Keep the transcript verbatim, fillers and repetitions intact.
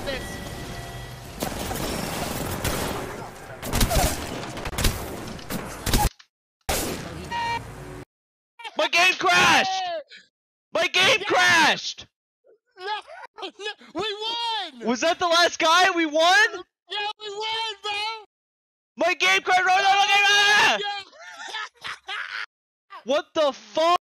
got this. My game crashed! My game Yeah. crashed! No, no, we won! Was that the last guy? We won? Yeah, we won, bro! My game crashed! No, no, no, no, no, no. Yeah. What the fuck?